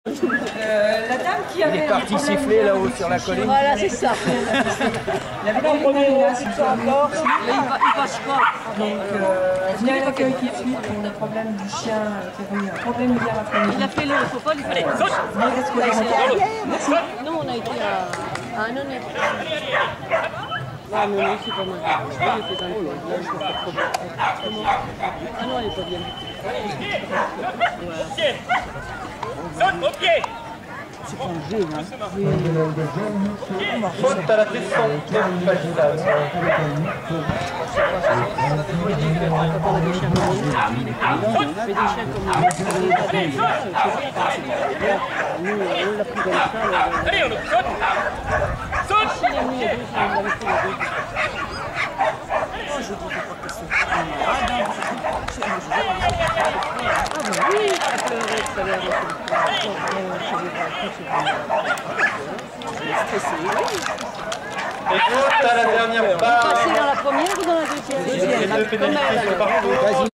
La dame qui avait. Il est parti siffler là-haut sur la colline. Voilà, c'est ça. Il avait un problème là, c'est ça encore. Il passe pas. Donc, venez à l'accueil tout de suite pour le problème du chien qui est venu. Un problème hier après-midi. Il a fait le sofa, il fallait. Merci. Nous, on a été à Annonay. Ah non, non, c'est pas mal. Je crois qu'il était dans le là, je ne pas trop bien. Ah non, elle n'est pas bien. Saute au pied. C'est pas un jeu, hein. Faute à la pression de Pagilaz. Quand on a des chiens comme nous, on fait des chiens comme nous. Nous, on l'a pris comme ça. Allez, on saute. Saute. Si les nuits, on l'avait fait les deux. Oh, je dis pas que c'est malade. Ah ben oui, ça pleurait tout à l'heure. Et faute à la dernière barre. Passer dans la première ou dans la deuxième? Les deux pénalités sont partout.